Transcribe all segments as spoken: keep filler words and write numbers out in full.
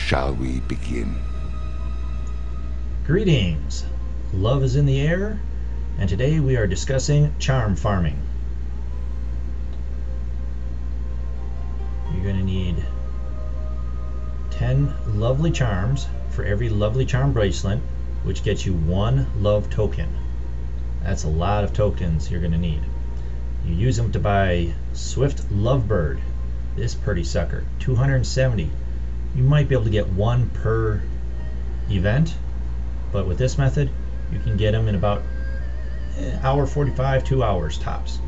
shall we begin? Greetings! Love is in the air, and today we are discussing charm farming. You're going to need ten lovely charms for every lovely charm bracelet, which gets you one love token. That's a lot of tokens you're going to need. You use them to buy Swift Lovebird, this pretty sucker, two hundred seventy. You might be able to get one per event, but with this method you can get them in about an hour forty-five, two hours tops.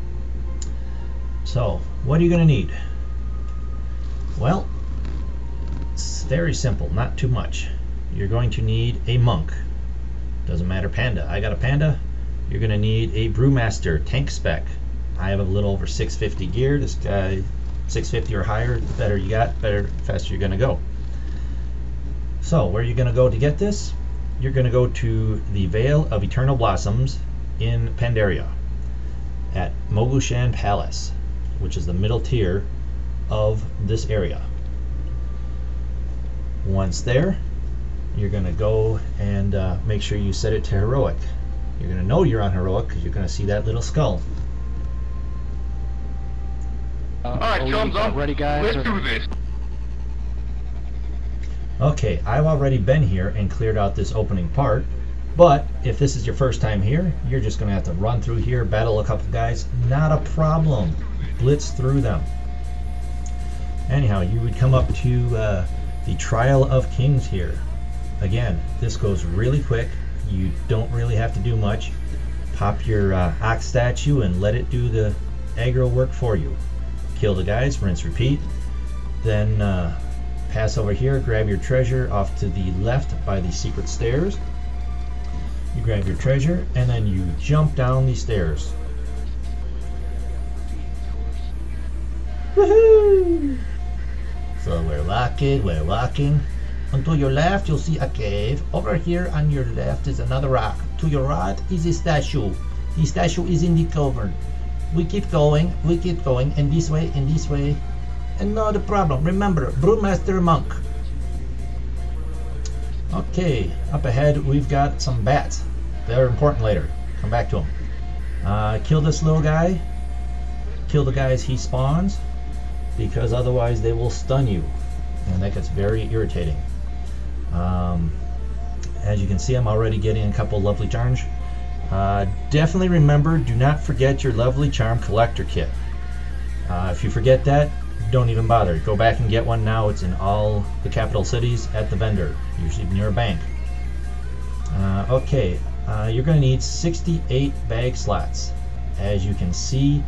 So what are you going to need? Well, it's very simple, not too much. You're going to need a monk. Doesn't matter, panda. I got a panda. You're going to need a brewmaster tank spec. I have a little over six fifty gear. This guy six fifty or higher. The better you got, better faster you're going to go. So where are you going to go to get this? You're going to go to the Vale of Eternal Blossoms in Pandaria at Mogu'shan Palace, which is the middle tier of this area. Once there, you're going to go and uh, make sure you set it to heroic. You're going to know you're on heroic because you're going to see that little skull. Uh, All right, chums up. Ready, guys? Let's do this. Okay, I've already been here and cleared out this opening part, but if this is your first time here, you're just going to have to run through here, battle a couple guys. Not a problem. Blitz through them. Anyhow, you would come up to uh, the Trial of Kings here. Again, this goes really quick. You don't really have to do much. Pop your uh, ox statue and let it do the aggro work for you. Kill the guys, rinse, repeat. Then uh, pass over here, grab your treasure off to the left by the secret stairs. You grab your treasure and then you jump down these stairs. Woohoo! So we're walking, we're walking. And to your left, you'll see a cave. Over here on your left is another rock. To your right is a statue. The statue is in the cavern. We keep going, we keep going, and this way, and this way. And not a problem. Remember, Brewmaster Monk. Okay, up ahead we've got some bats. They're important later. Come back to them. Uh, kill this little guy. Kill the guys he spawns, because otherwise they will stun you. And that gets very irritating. Um, as you can see, I'm already getting a couple lovely charms. Uh, definitely remember, do not forget your lovely charm collector kit. Uh, if you forget that, don't even bother. Go back and get one now. It's in all the capital cities at the vendor, usually near a bank. Uh, okay, uh, you're going to need sixty-eight bag slots. As you can see,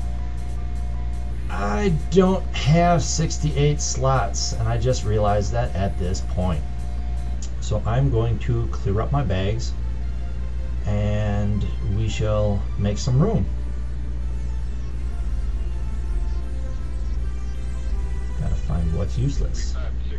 I don't have sixty-eight slots, and I just realized that at this point. So I'm going to clear up my bags and we shall make some room. Gotta find what's useless.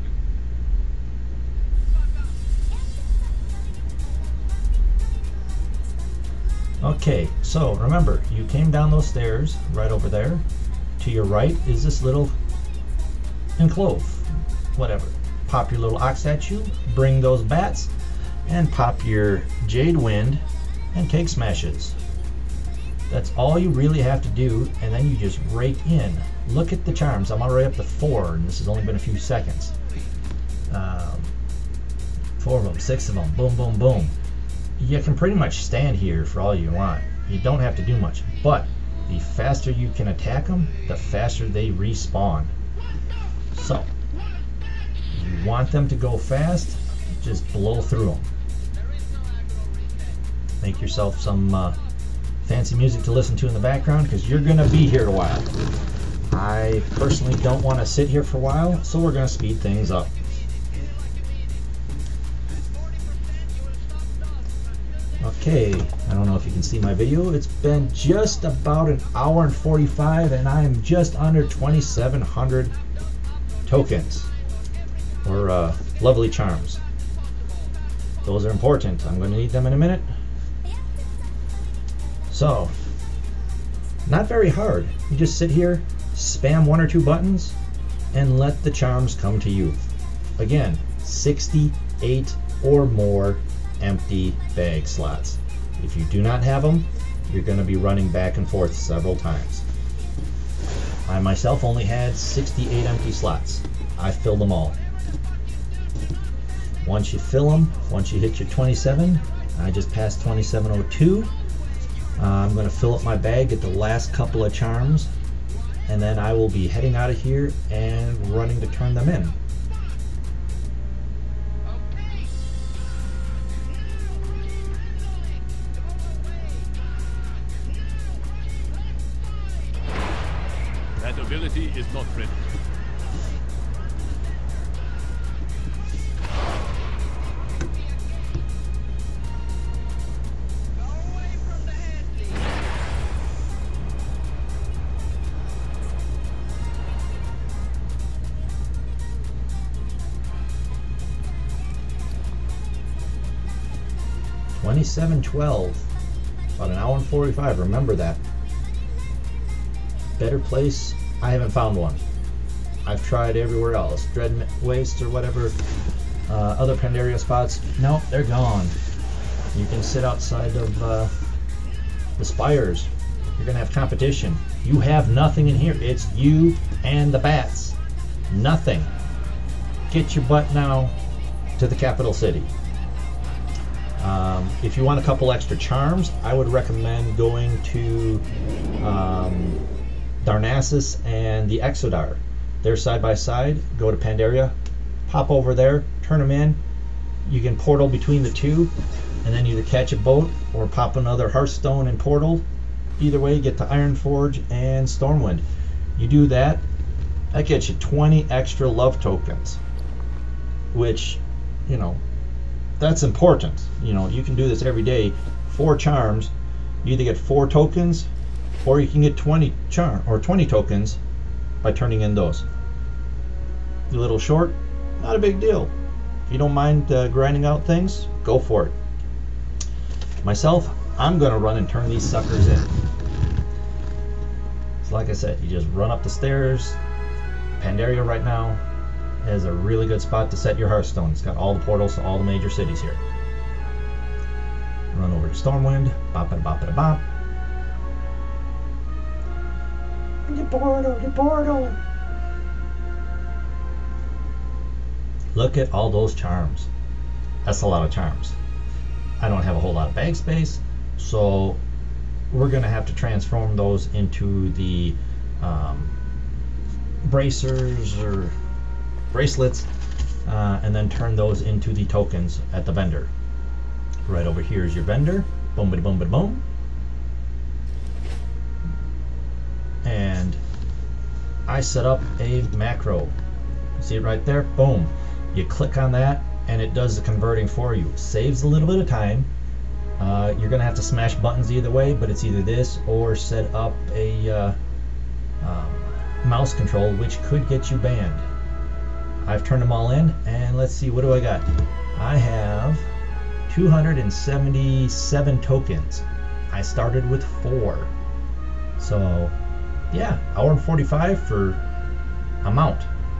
Okay, so remember, you came down those stairs right over there. To your right is this little enclave, whatever. Pop your little ox statue, bring those bats, and pop your jade wind and cake smashes. That's all you really have to do, and then you just rake in. Look at the charms. I'm already up to four, and this has only been a few seconds. Um, four of them, six of them, boom, boom, boom. You can pretty much stand here for all you want. You don't have to do much, but the faster you can attack them, the faster they respawn. So, you want them to go fast, just blow through them. Make yourself some uh, fancy music to listen to in the background, because you're going to be here a while. I personally don't want to sit here for a while, so we're going to speed things up. Okay, I don't know if you can see my video. It's been just about an hour and forty-five, and I am just under twenty-seven hundred tokens, or uh, lovely charms. Those are important. I'm going to need them in a minute. So, not very hard. You just sit here, spam one or two buttons, and let the charms come to you. Again, sixty-eight or more empty bag slots. If you do not have them, you're going to be running back and forth several times. I myself only had sixty-eight empty slots. I filled them all. Once you fill them, once you hit your twenty-seven, I just passed twenty-seven oh two. Uh, I'm going to fill up my bag, get the last couple of charms, and then I will be heading out of here and running to turn them in. That ability is not ready. twenty-seven twelve, about an hour and forty-five, remember that. Better place, I haven't found one. I've tried everywhere else, Dread Waste or whatever, uh, other Pandaria spots. Nope, they're gone. You can sit outside of uh, the spires. You're gonna have competition. You have nothing in here. It's you and the bats. Nothing. Get your butt now to the capital city. Um, if you want a couple extra charms, I would recommend going to um, Darnassus and the Exodar. They're side by side. Go to Pandaria, pop over there, turn them in. You can portal between the two, and then either catch a boat or pop another Hearthstone and portal. Either way, you get to Ironforge and Stormwind. You do that, that gets you twenty extra love tokens, which, you know, that's important. You know, you can do this every day. Four charms, you either get four tokens, or you can get twenty charm or twenty tokens by turning in those. A little short, not a big deal. If you don't mind uh, grinding out things, go for it. Myself, I'm gonna run and turn these suckers in. So like I said, you just run up the stairs. Pandaria right now is a really good spot to set your Hearthstone. It's got all the portals to all the major cities here. Run over to Stormwind, bop it bop it bop. The portal, the portal. Look at all those charms. That's a lot of charms. I don't have a whole lot of bag space, so we're gonna have to transform those into the um, bracers or bracelets, uh, and then turn those into the tokens at the vendor. Right over here is your vendor. Boom, ba boom, ba boom. And I set up a macro. See it right there? Boom. You click on that, and it does the converting for you. Saves a little bit of time. Uh, you're gonna have to smash buttons either way, but it's either this or set up a uh, um, mouse control, which could get you banned. I've turned them all in, and let's see, what do I got? I have two hundred seventy-seven tokens. I started with four. So, yeah, hour and forty-five for a mount.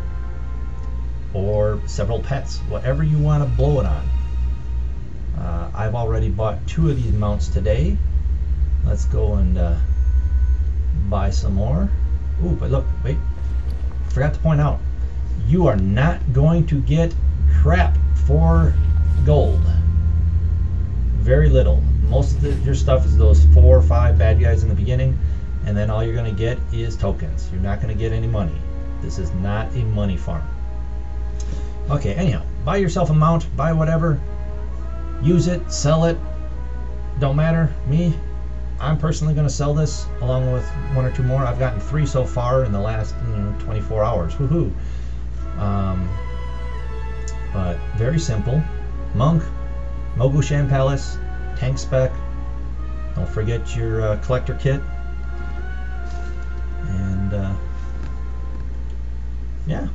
Or several pets, whatever you want to blow it on. Uh, I've already bought two of these mounts today. Let's go and uh, buy some more. Ooh, but look, wait, forgot to point out, you are not going to get crap for gold. Very little. Most of the, your stuff is those four or five bad guys in the beginning, and then all you're going to get is tokens. You're not going to get any money. This is not a money farm. Okay, anyhow, buy yourself a mount, buy whatever, use it, sell it, don't matter. Me, I'm personally going to sell this along with one or two more. I've gotten three so far in the last you know, twenty-four hours. Woohoo! Um, but very simple. Monk, Mogu'shan Palace, tank spec. Don't forget your uh, collector kit. And uh, yeah.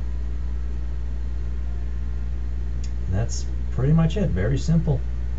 That's pretty much it. Very simple.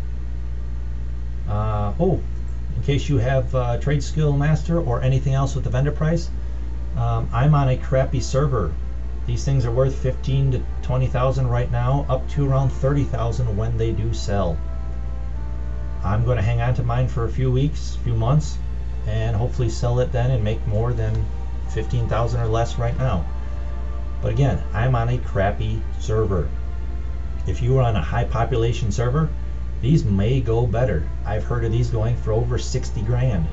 Uh, oh, in case you have uh, Trade Skill Master or anything else with the vendor price, um, I'm on a crappy server These things are worth fifteen to twenty thousand right now, up to around thirty thousand when they do sell. I'm going to hang on to mine for a few weeks, few months, and hopefully sell it then and make more than fifteen thousand or less right now. But again, I'm on a crappy server. If you are on a high population server, these may go better. I've heard of these going for over sixty grand.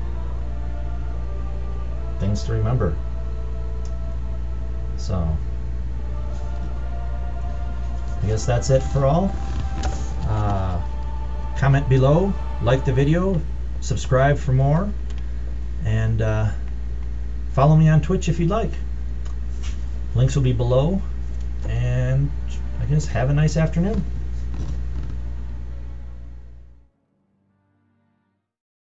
Things to remember. So, I guess that's it for all. Uh, comment below, like the video, subscribe for more, and uh, follow me on Twitch if you'd like. Links will be below, and I guess have a nice afternoon.